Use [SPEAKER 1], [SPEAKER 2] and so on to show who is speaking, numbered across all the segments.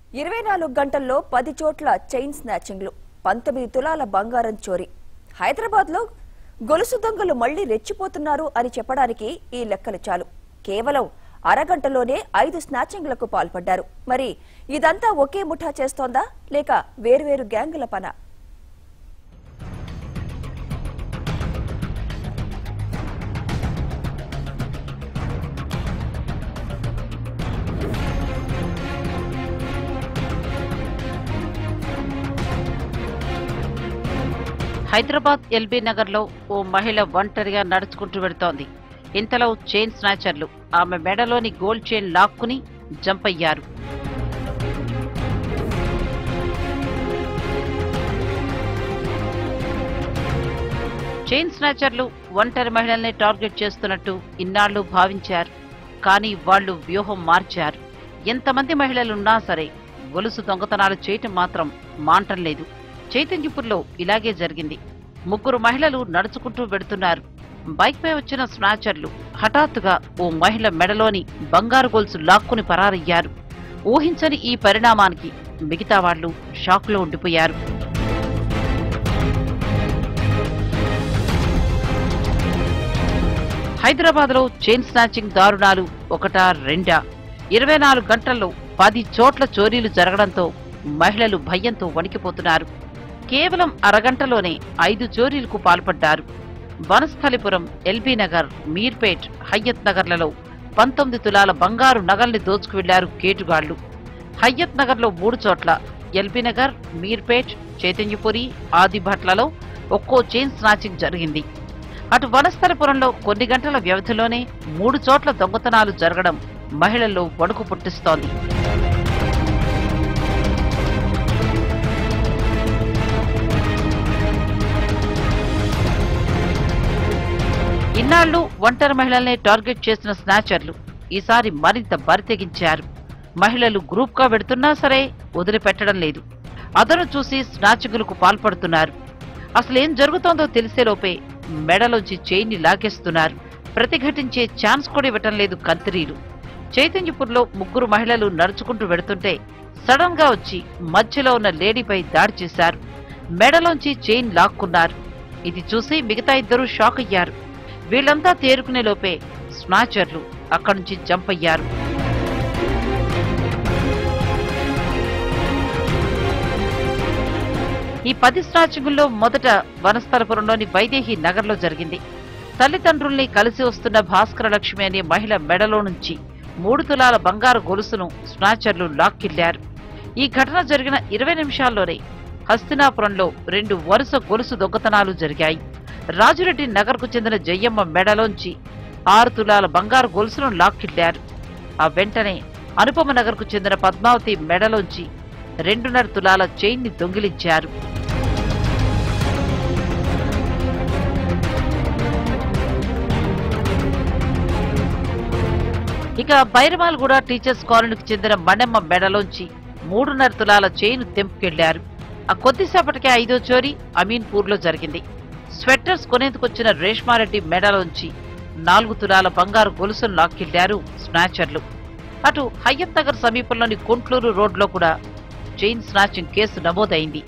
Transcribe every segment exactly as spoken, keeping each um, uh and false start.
[SPEAKER 1] ఇరవై నాలుగు గంటల్లో పది చోట్ల చైన్ స్నాచింగ్లు, పంతొమ్మిది తులాల బంగారం చోరీ. హైదరాబాద్ లో గొలుసు దొంగలు మళ్లీ రెచ్చిపోతున్నారు అని చెప్పడానికి ఈ లెక్కలు చాలు. కేవలం అరగంటలోనే ఐదు స్నాచింగ్లకు పాల్పడ్డారు. మరి ఇదంతా ఒకే ముఠా చేస్తోందా లేక వేర్వేరు గ్యాంగుల పనా?
[SPEAKER 2] హైదరాబాద్ ఎల్బీ నగర్ లో ఓ మహిళ ఒంటరిగా నడుచుకుంటూ వెడుతోంది. ఇంతలో చైన్ స్నాచర్లు ఆమె మెడలోని గోల్డ్ చైన్ లాక్కుని జంప్ అయ్యారు. చైన్ స్నాచర్లు ఒంటరి మహిళల్ని టార్గెట్ చేస్తున్నట్టు ఇన్నాళ్లు భావించారు. కానీ వాళ్లు వ్యూహం మార్చారు. ఎంతమంది మహిళలున్నా సరే గొలుసు దొంగతనాలు చేయటం మాత్రం మాంటం లేదు. చైతన్యపూర్లో ఇలాగే జరిగింది. ముగ్గురు మహిళలు నడుచుకుంటూ వెడుతున్నారు. బైక్ పై వచ్చిన స్నాచర్లు హఠాత్తుగా ఓ మహిళ మెడలోని బంగారు గొలుసు లాక్కుని పరారయ్యారు. ఊహించని ఈ పరిణామానికి మిగతా వాళ్లు షాక్ లో ఉండిపోయారు. హైదరాబాద్ లో చైన్ స్నాచింగ్ దారుణాలు ఒకటా రెండా? ఇరవై నాలుగు గంటల్లో పది చోట్ల చోరీలు జరగడంతో మహిళలు భయంతో వణికిపోతున్నారు. కేవలం అరగంటలోనే ఐదు చోరీలకు పాల్పడ్డారు. వనస్థలిపురం, ఎల్బీ నగర్, మీర్పేట్, హయ్యత్ నగర్లలో పంతొమ్మిది తులాల బంగారు నగల్ని దోచుకు వెళ్లారు కేటుగాళ్లు. హయ్యత్ నగర్లో మూడు చోట్ల, ఎల్బీ నగర్, మీర్పేట్, చైతన్యపురి, ఆదిభట్లలో ఒక్కో చైన్ స్నాచింగ్ జరిగింది. అటు వనస్థలిపురంలో కొన్ని గంటల వ్యవధిలోనే మూడు చోట్ల దొంగతనాలు జరగడం మహిళల్లో వణుకు పుట్టిస్తోంది. ఇన్నాళ్లు ఒంటరి మహిళల్ని టార్గెట్ చేసిన స్నాచర్లు ఈసారి మరింత బరితెగించారు. మహిళలు గ్రూప్ గా వెడుతున్నా సరే వదిలిపెట్టడం లేదు. అదను చూసి స్నాచింగులకు పాల్పడుతున్నారు. అసలేం జరుగుతోందో తెలిసేలోపే మెడలోంచి చైన్ ని లాగేస్తున్నారు. ప్రతిఘటించే ఛాన్స్ కూడా ఇవ్వటం లేదు కంత్రీలు. చైతన్యపూర్లో ముగ్గురు మహిళలు నడుచుకుంటూ వెడుతుంటే సడన్ గా వచ్చి మధ్యలో ఉన్న లేడీపై దాడి చేశారు. మెడలోంచి చైన్ లాక్కున్నారు. ఇది చూసి మిగతా ఇద్దరు షాక్ అయ్యారు. వీళ్లంతా తేరుకునే లోపే స్నాచర్లు అక్కడి నుంచి జంప్ అయ్యారు. ఈ పది స్నాచింగుల్లో మొదట వనస్థలపురంలోని వైదేహి నగర్లో జరిగింది. తల్లిదండ్రుల్ని కలిసి వస్తున్న భాస్కర లక్ష్మి అనే మహిళ మెడలో నుంచి మూడు తులాల బంగారు గొలుసును స్నాచర్లు లాక్కిళ్లారు. ఈ ఘటన జరిగిన ఇరవై నిమిషాల్లోనే హస్తినాపురంలో రెండు వరుస గొలుసు దొంగతనాలు జరిగాయి. రాజురెడ్డి నగర్ కు చెందిన జయ్యమ్మ మెడలోంచి ఆరు తులాల బంగారు గొలుసును లాక్కిళ్లారు. ఆ వెంటనే అనుపమ నగర్ కు చెందిన పద్మావతి మెడలోంచి రెండున్నర తులాల చైన్ ని దొంగిలించారు. ఇక బైరమాల్గూడ టీచర్స్ కాలనీకి చెందిన మణెమ్మ మెడలోంచి మూడున్నర తులాల చైన్ తెంపుకెళ్లారు. ఆ కొద్దిసేపటికే ఐదో చోరీ అమీన్పూర్ లో జరిగింది. స్వెట్టర్స్ కొనేందుకొచ్చిన రేష్మారెడ్డి మెడలోంచి నాలుగు తులాల బంగారు గొలుసును లాక్కెళ్లారు స్నాచర్లు. అటు హయ్యత్ నగర్ సమీపంలోని కొంట్లూరు రోడ్లో కూడా చైన్ స్నాచింగ్ కేసు నమోదైంది.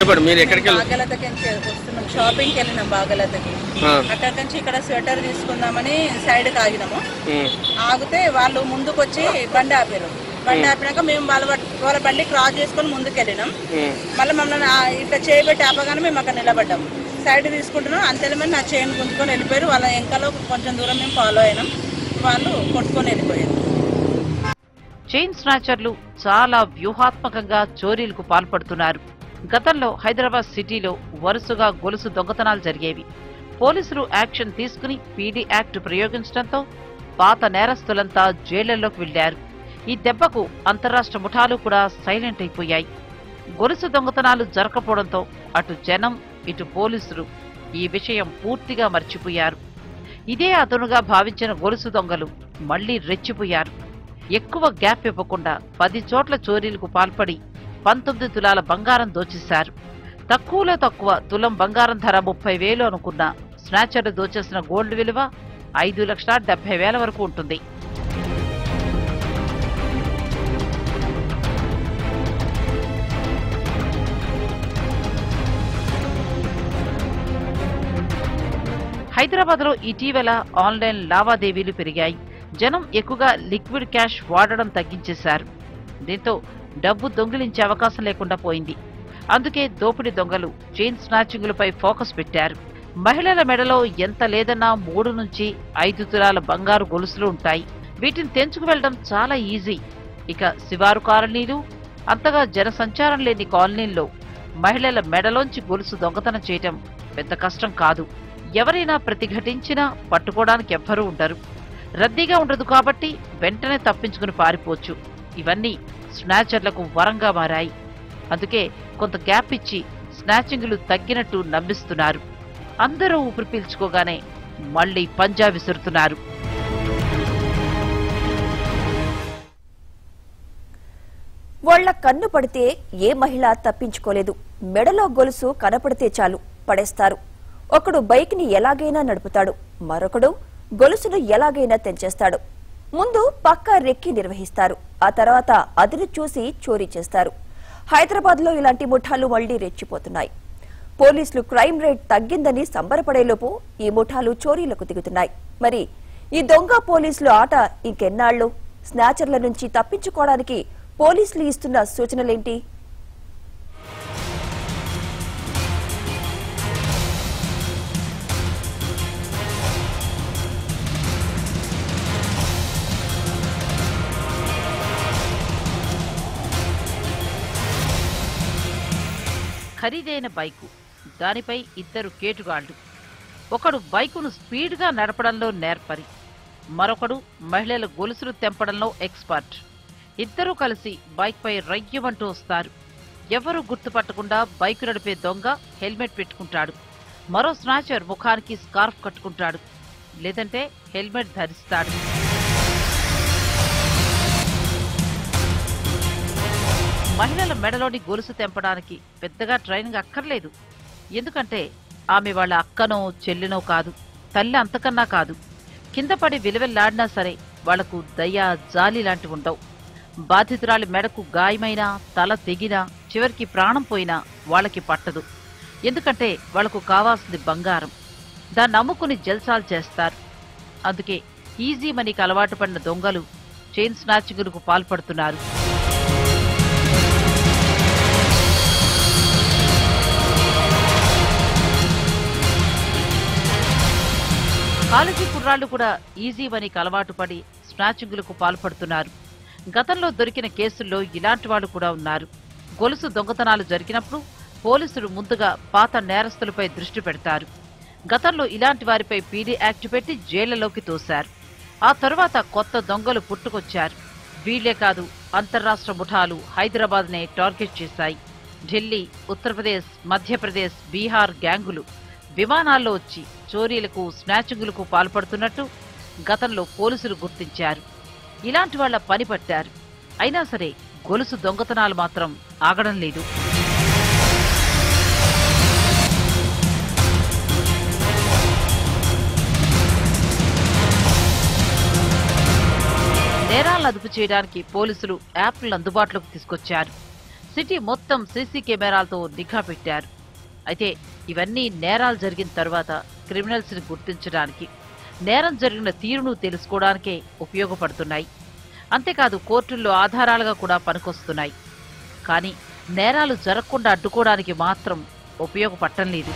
[SPEAKER 3] షాపింగ్కి వెళ్ళినాం బాగలతకి. అక్కడి నుంచి ఇక్కడ స్వెటర్ తీసుకుందామని సైడ్ కి ఆగినాము. ఆగితే వాళ్ళు ముందుకు వచ్చి బండి ఆపారు. బండి ఆపినాక మేము వాళ్ళ వాళ్ళ బండి క్రాస్ చేసుకుని ముందుకు వెళ్ళినాం. మళ్ళీ మమ్మల్ని ఇట్లా చేయబెట్టి ఆపగానే మేము అక్కడ నిలబడ్డాం. సైడ్ తీసుకుంటున్నాం. అంతేమని నా చైన్ గుంజుకొని వెళ్ళిపోయారు. వాళ్ళ వెనకాల కొంచెం దూరం మేము ఫాలో అయినాం. వాళ్ళు కొట్టుకొని వెళ్ళిపోయారు.
[SPEAKER 2] చైన్ స్నాచర్లు చాలా వ్యూహాత్మకంగా చోరీలకు పాల్పడుతున్నారు. గతంలో హైదరాబాద్ సిటీలో వరుసగా గొలుసు దొంగతనాలు జరిగేవి. పోలీసులు యాక్షన్ తీసుకుని పీడీ యాక్ట్ ప్రయోగించడంతో పాత నేరస్తులంతా జైళ్లలోకి వెళ్లారు. ఈ దెబ్బకు అంతరాష్ట్ర ముఠాలు కూడా సైలెంట్ అయిపోయాయి. గొలుసు దొంగతనాలు జరగకపోవడంతో అటు జనం ఇటు పోలీసులు ఈ విషయం పూర్తిగా మర్చిపోయారు. ఇదే అదనుగా భావించిన గొలుసు దొంగలు మళ్లీ రెచ్చిపోయారు. ఎక్కువ గ్యాప్ ఇవ్వకుండా పది చోట్ల చోరీలకు పాల్పడి పంతొమ్మిది తులాల బంగారం దోచేశారు. తక్కువలో తక్కువ తులం బంగారం ధర ముప్పై వేలు అనుకున్న స్నాచర్లు దోచేసిన గోల్డ్ విలువ ఐదు లక్షల డెబ్బై వేల వరకు ఉంటుంది. హైదరాబాద్లో ఇటీవల ఆన్లైన్ లావాదేవీలు పెరిగాయి. జనం ఎక్కువగా లిక్విడ్ క్యాష్ వాడడం తగ్గించేశారు. దీంతో డబ్బు దొంగిలించే అవకాశం లేకుండా పోయింది. అందుకే దోపిడీ దొంగలు చైన్ స్నాచింగులపై ఫోకస్ పెట్టారు. మహిళల మెడలో ఎంత లేదన్నా మూడు నుంచి ఐదు తులాల బంగారు గొలుసులు ఉంటాయి. వీటిని తెంచుకు వెళ్లడం చాలా ఈజీ. ఇక శివారు కాలనీలు, అంతగా జనసంచారం లేని కాలనీల్లో మహిళల మెడలోంచి గొలుసు దొంగతనం చేయటం పెద్ద కష్టం కాదు. ఎవరైనా ప్రతిఘటించినా పట్టుకోవడానికి ఎవ్వరూ ఉండరు. రద్దీగా ఉండదు కాబట్టి వెంటనే తప్పించుకుని పారిపోవచ్చు. ఇవన్నీ స్నాచర్లకు వరంగా మారాయి. అందుకే కొంత గ్యాప్ ఇచ్చి స్నాచింగులు తగ్గినట్టు నమ్మిస్తున్నారు. అందరూ ఊపిరి పీల్చుకోగానే మళ్లీ పంజా విసురుతున్నారు.
[SPEAKER 1] వాళ్ల కన్ను పడితే ఏ మహిళ తప్పించుకోలేదు. మెడలో గొలుసు కనపడితే చాలు పడేస్తారు. ఒకడు బైక్ ని ఎలాగైనా నడుపుతాడు, మరొకడు గొలుసును ఎలాగైనా తెంచేస్తాడు. ముందు పక్కా రెక్కి నిర్వహిస్తారు, ఆ తర్వాత అదిని చూసి చోరీ చేస్తారు. హైదరాబాద్ లో ఇలాంటి ముఠాలు మళ్లీ రెచ్చిపోతున్నాయి. పోలీసులు క్రైమ్ రేట్ తగ్గిందని సంబరపడేలోపు ఈ ముఠాలు చోరీలకు దిగుతున్నాయి. మరి ఈ దొంగ పోలీసులు ఆట ఇంకెన్నాళ్లు? స్నాచర్ల నుంచి తప్పించుకోవడానికి పోలీసులు ఇస్తున్న సూచనలేంటి?
[SPEAKER 2] ఖరీదైన బైకు, దానిపై ఇద్దరు కేటుగాళ్లు. ఒకడు బైకును స్పీడ్గా నడపడంలో నేర్పరి, మరొకడు మహిళల గొలుసులు తెంపడంలో ఎక్స్పర్ట్. ఇద్దరూ కలిసి బైక్పై రయ్యమంటూ వస్తారు. ఎవరూ గుర్తుపట్టకుండా బైకు నడిపే దొంగ హెల్మెట్ పెట్టుకుంటాడు. మరో స్నాచర్ ముఖానికి స్కార్ఫ్ కట్టుకుంటాడు, లేదంటే హెల్మెట్ ధరిస్తాడు. మహిళల మెడలోని గొలుసు తెంపడానికి పెద్దగా ట్రైనింగ్ అక్కర్లేదు. ఎందుకంటే ఆమె వాళ్ళ అక్కనో చెల్లినో కాదు, తల్లి అంతకన్నా కాదు. కింద పడి విలువెల్లాడినా సరే వాళ్లకు దయ, జాలి లాంటివి ఉండవు. బాధితురాలి మెడకు గాయమైనా, తల తెగినా, చివరికి ప్రాణం పోయినా వాళ్ళకి పట్టదు. ఎందుకంటే వాళ్లకు కావాల్సింది బంగారం. దాన్ని అమ్ముకుని జల్సాలు చేస్తారు. అందుకే ఈజీ మనీకి అలవాటు పడిన దొంగలు చైన్ స్నాచింగులకు పాల్పడుతున్నారు. కాలేజీ కుర్రాళ్లు కూడా ఈజీ మనీకి అలవాటు పడి స్నాచింగులకు పాల్పడుతున్నారు. గతంలో దొరికిన కేసుల్లో ఇలాంటి వాళ్లు కూడా ఉన్నారు. గొలుసు దొంగతనాలు జరిగినప్పుడు పోలీసులు ముందుగా పాత నేరస్తులపై దృష్టి పెడతారు. గతంలో ఇలాంటి వారిపై పీడీ యాక్ట్ పెట్టి జైళ్లలోకి తోశారు. ఆ తరువాత కొత్త దొంగలు పుట్టుకొచ్చారు. వీళ్లే కాదు, అంతర్రాష్ట్ర ముఠాలు హైదరాబాద్ నే టార్గెట్ చేశాయి. ఢిల్లీ, ఉత్తరప్రదేశ్, మధ్యప్రదేశ్, బీహార్ గ్యాంగులు విమానాల్లో వచ్చి చోరీలకు, స్నాచింగులకు పాల్పడుతున్నట్టు గతంలో పోలీసులు గుర్తించారు. ఇలాంటి వాళ్ల పని పట్టారు. అయినా సరే గొలుసు దొంగతనాలు మాత్రం ఆగడం లేదు. నేరాలను అదుపు చేయడానికి పోలీసులు యాప్లను అందుబాటులోకి తీసుకొచ్చారు. సిటీ మొత్తం సీసీ కెమెరాలతో నిఘా పెట్టారు. అయితే ఇవన్నీ నేరాలు జరిగిన తర్వాత క్రిమినల్స్ ని గుర్తించడానికి, నేరం జరిగిన తీరును తెలుసుకోవడానికే ఉపయోగపడుతున్నాయి. అంతేకాదు కోర్టుల్లో ఆధారాలుగా కూడా పనికొస్తున్నాయి. కానీ నేరాలు జరగకుండా అడ్డుకోవడానికి మాత్రం ఉపయోగపడటం లేదు.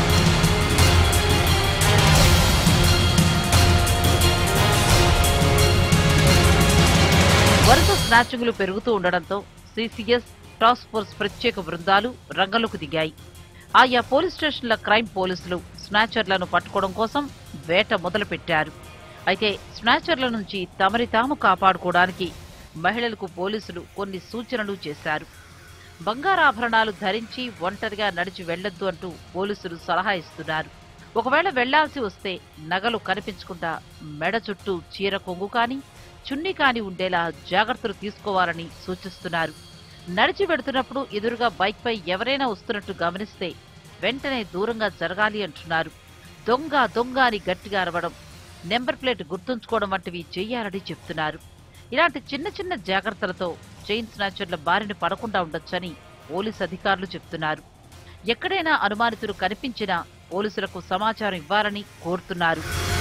[SPEAKER 2] వరుస స్నాచింగులు పెరుగుతూ ఉండడంతో సీసీఎస్, టాస్క్ ఫోర్స్ ప్రత్యేక బృందాలు రంగంలోకి దిగాయి. ఆయా పోలీస్ స్టేషన్ల క్రైమ్ పోలీసులు స్నాచర్లను పట్టుకోవడం కోసం వేట మొదలుపెట్టారు. అయితే స్నాచర్ల నుంచి తమని తాము కాపాడుకోవడానికి మహిళలకు పోలీసులు కొన్ని సూచనలు చేశారు. బంగారాభరణాలు ధరించి ఒంటరిగా నడిచి వెళ్లొద్దు అంటూ పోలీసులు సలహా ఇస్తున్నారు. ఒకవేళ వెళ్లాల్సి వస్తే నగలు కనిపించకుండా మెడ చుట్టూ చీర కొంగు కాని, చున్నీ కాని ఉండేలా జాగ్రత్తలు తీసుకోవాలని సూచిస్తున్నారు. నడిచి వెడుతున్నప్పుడు ఎదురుగా బైక్ పై ఎవరైనా వస్తున్నట్టు గమనిస్తే వెంటనే దూరంగా జరగాలి అంటున్నారు. దొంగ దొంగ అని గట్టిగా అరవడం, నెంబర్ ప్లేట్ గుర్తుంచుకోవడం వంటివి చెయ్యాలని చెప్తున్నారు. ఇలాంటి చిన్న చిన్న జాగ్రత్తలతో చైన్ స్నాచర్ల బారిన పడకుండా ఉండొచ్చని పోలీసు అధికారులు చెప్తున్నారు. ఎక్కడైనా అనుమానితులు కనిపించినా పోలీసులకు సమాచారం ఇవ్వాలని కోరుతున్నారు.